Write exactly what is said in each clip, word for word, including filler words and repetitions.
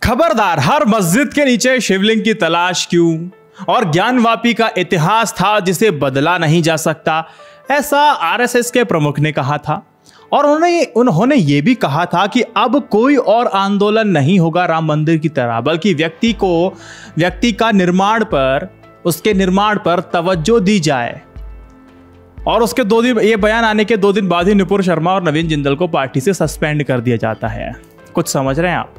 खबरदार, हर मस्जिद के नीचे शिवलिंग की तलाश क्यों? और ज्ञानवापी का इतिहास था जिसे बदला नहीं जा सकता, ऐसा आरएसएस के प्रमुख ने कहा था। और उन्होंने उन्होंने ये भी कहा था कि अब कोई और आंदोलन नहीं होगा राम मंदिर की तरह, बल्कि व्यक्ति को व्यक्ति का निर्माण पर उसके निर्माण पर तवज्जो दी जाए। और उसके दो दिन ये बयान आने के दो दिन बाद ही नुपुर शर्मा और नवीन जिंदल को पार्टी से सस्पेंड कर दिया जाता है। कुछ समझ रहे हैं आप?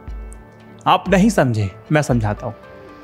आप नहीं समझे, मैं समझाता हूं।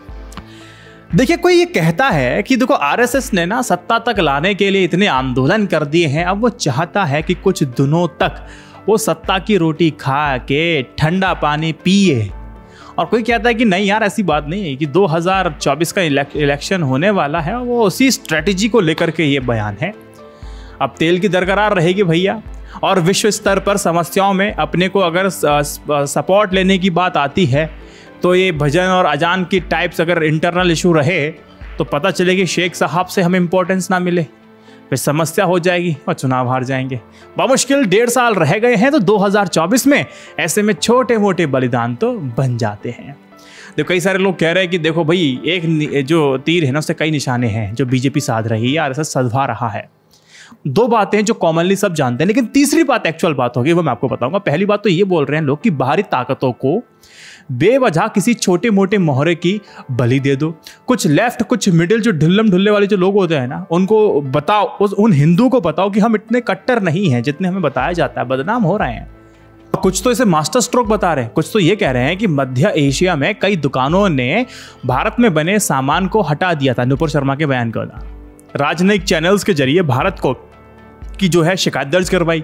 देखिए, कोई ये कहता है कि देखो आरएसएस ने ना सत्ता तक लाने के लिए इतने आंदोलन कर दिए हैं, अब वो चाहता है कि कुछ दिनों तक वो सत्ता की रोटी खा के ठंडा पानी पिए। और कोई कहता है कि नहीं यार, ऐसी बात नहीं है कि दो हज़ार चौबीस का इलेक्शन होने वाला है, वो उसी स्ट्रेटेजी को लेकर के ये बयान है। अब तेल की दरकरार रहेगी भैया, और विश्व स्तर पर समस्याओं में अपने को अगर सपोर्ट लेने की बात आती है तो ये भजन और अजान की टाइप्स अगर इंटरनल इशू रहे तो पता चले कि शेख साहब से हमें इंपॉर्टेंस ना मिले, फिर समस्या हो जाएगी और चुनाव हार जाएंगे। बामुश्किल डेढ़ साल रह गए हैं तो दो हज़ार चौबीस में ऐसे में छोटे मोटे बलिदान तो बन जाते हैं। देखो, कई सारे लोग कह रहे हैं कि देखो भाई, एक जो तीर है ना उससे कई निशाने हैं जो बीजेपी साध रही है, आरएसएस सधवा रहा है। दो बातें जो कॉमनली सब जानते हैं, लेकिन तीसरी बात एक्चुअल बात होगी, वो मैं आपको बताऊंगा। पहली बात तो ये बोल रहे हैं लोग कि बाहरी ताकतों को बेवजह किसी छोटे मोटे मोहरे की बलि दे दो। कुछ लेफ्ट कुछ मिडिल जो ढुल्लम ढुल्ले वाले जो लोग होते हैं ना, उनको बताओ, उस उन हिंदू को बताओ कि हम इतने कट्टर नहीं हैं जितने हमें बताया जाता है, बदनाम हो रहे हैं। कुछ तो इसे मास्टर स्ट्रोक बता रहे हैं, कुछ तो ये कह रहे हैं कि मध्य एशिया में कई दुकानों ने भारत में बने सामान को हटा दिया था। नुपुर शर्मा के बयान के बाद राजनयिक चैनल्स के जरिए भारत को की जो है शिकायत दर्ज करवाई।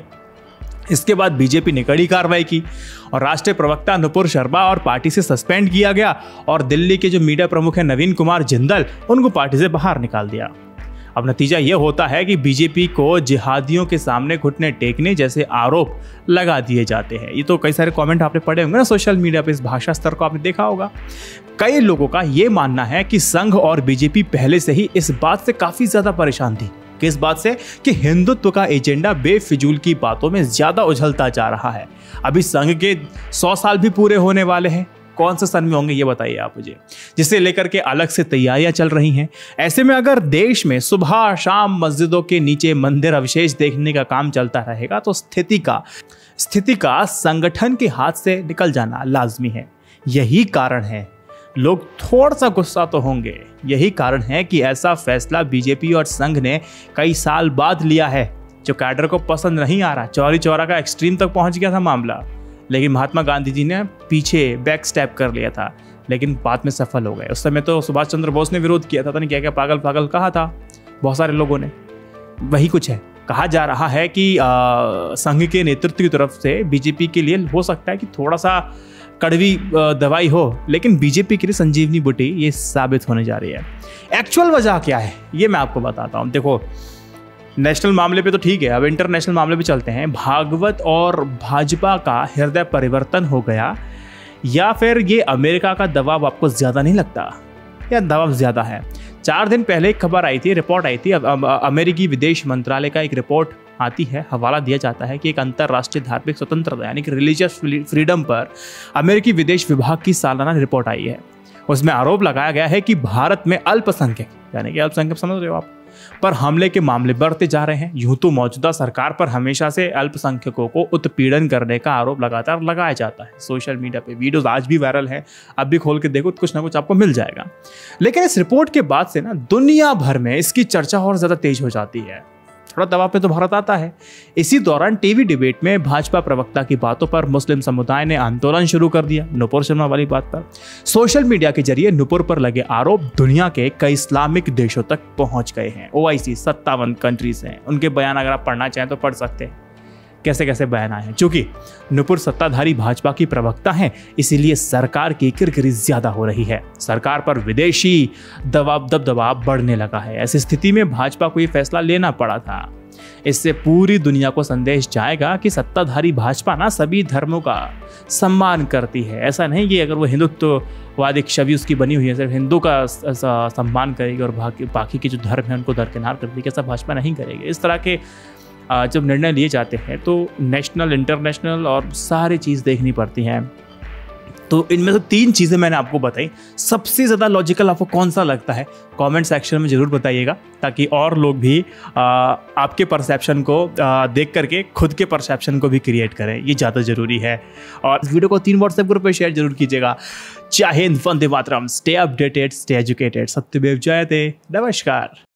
इसके बाद बीजेपी ने कड़ी कार्रवाई की और राष्ट्रीय प्रवक्ता नुपुर शर्मा और पार्टी से सस्पेंड किया गया, और दिल्ली के जो मीडिया प्रमुख हैं नवीन कुमार जिंदल, उनको पार्टी से बाहर निकाल दिया। अब नतीजा यह होता है कि बीजेपी को जिहादियों के सामने घुटने टेकने जैसे आरोप लगा दिए जाते हैं। ये तो कई सारे कमेंट आपने पढ़े होंगे ना सोशल मीडिया पे, इस भाषा स्तर को आपने देखा होगा। कई लोगों का यह मानना है कि संघ और बीजेपी पहले से ही इस बात से काफी ज्यादा परेशान थी, किस बात से, कि हिंदुत्व का एजेंडा बेफिजूल की बातों में ज्यादा उछलता जा रहा है। अभी संघ के सौ साल भी पूरे होने वाले हैं, कौन से सन में होंगे ये बताइए आप मुझे, जिसे लेकर के अलग से तैयारियां चल रही हैं। ऐसे में अगर देश में सुबह शाम मस्जिदों के नीचे मंदिर अवशेष देखने का काम चलता रहेगा तो स्थिति का स्थिति का संगठन के हाथ से निकल जाना लाजमी है। यही कारण है, लोग थोड़ा सा गुस्सा तो होंगे, यही कारण है कि ऐसा फैसला बीजेपी और संघ ने कई साल बाद लिया है, जो कैडर को पसंद नहीं आ रहा। चौरी चौरा का एक्सट्रीम तक पहुंच गया था मामला, लेकिन महात्मा गांधी जी ने पीछे बैक स्टेप कर लिया था, लेकिन बाद में सफल हो गए। उस समय तो सुभाष चंद्र बोस ने विरोध किया था, तो नहीं क्या क्या पागल पागल कहा था बहुत सारे लोगों ने। वही कुछ है, कहा जा रहा है कि संघ के नेतृत्व की तरफ से बीजेपी के लिए हो सकता है कि थोड़ा सा कड़वी दवाई हो, लेकिन बीजेपी के लिए संजीवनी बूटी ये साबित होने जा रही है। एक्चुअल वजह क्या है ये मैं आपको बताता हूँ। देखो, नेशनल मामले पे तो ठीक है, अब इंटरनेशनल मामले पे चलते हैं। भागवत और भाजपा का हृदय परिवर्तन हो गया, या फिर ये अमेरिका का दबाव आपको ज्यादा नहीं लगता, या दबाव ज्यादा है? चार दिन पहले एक खबर आई थी, रिपोर्ट आई थी, अमेरिकी विदेश मंत्रालय का एक रिपोर्ट आती है, हवाला दिया जाता है कि एक अंतर्राष्ट्रीय धार्मिक स्वतंत्रता यानी कि रिलीजियस फ्रीडम पर अमेरिकी विदेश विभाग की सालाना रिपोर्ट आई है। उसमें आरोप लगाया गया है कि भारत में अल्पसंख्यक यानी कि अल्पसंख्यक समझ रहे हो आप, पर हमले के मामले बढ़ते जा रहे हैं। यूं तो मौजूदा सरकार पर हमेशा से अल्पसंख्यकों को उत्पीड़न करने का आरोप लगातार लगाया जाता है। सोशल मीडिया पे वीडियोस आज भी वायरल है, अब भी खोल के देखो तो कुछ ना कुछ आपको मिल जाएगा। लेकिन इस रिपोर्ट के बाद से ना दुनिया भर में इसकी चर्चा और ज्यादा तेज हो जाती है, थोड़ा दबाव पे तो भारत आता है। इसी दौरान टीवी डिबेट में भाजपा प्रवक्ता की बातों पर मुस्लिम समुदाय ने आंदोलन शुरू कर दिया, नुपुर शर्मा वाली बात पर। सोशल मीडिया के जरिए नुपुर पर लगे आरोप दुनिया के कई इस्लामिक देशों तक पहुंच गए हैं। ओआईसी सत्तावन कंट्रीज हैं, उनके बयान अगर आप पढ़ना चाहें तो पढ़ सकते हैं, कैसे कैसे बयान आए हैं। चूंकि नुपुर सत्ताधारी भाजपा की प्रवक्ता हैं, इसीलिए सरकार की किरकिरी ज्यादा हो रही है, सरकार पर विदेशी दबाव दबदबाव बढ़ने लगा है। ऐसी स्थिति में भाजपा को यह फैसला लेना पड़ा था। इससे पूरी दुनिया को संदेश जाएगा कि सत्ताधारी भाजपा ना सभी धर्मों का सम्मान करती है। ऐसा नहीं कि अगर वो हिंदुत्ववादी छवि उसकी बनी हुई है सिर्फ हिंदू का सम्मान करेगी और बाकी बाकी के जो धर्म है उनको दरकिनार कर देगी, ऐसा भाजपा नहीं करेगी। इस तरह के जब निर्णय लिए जाते हैं तो नेशनल इंटरनेशनल और सारी चीज़ देखनी पड़ती हैं। तो इनमें से तीन चीज़ें मैंने आपको बताई, सबसे ज़्यादा लॉजिकल आपको कौन सा लगता है कमेंट सेक्शन में ज़रूर बताइएगा, ताकि और लोग भी आ, आपके परसेप्शन को आ, देख करके खुद के परसेप्शन को भी क्रिएट करें। ये ज़्यादा ज़रूरी है। और इस वीडियो को तीन व्हाट्सएप ग्रुप पे शेयर जरूर कीजिएगा। जय हिंद, वंदे मातरम, स्टे अपडेटेड, स्टे एजुकेटेड, सत्यमेव जयते, नमस्कार।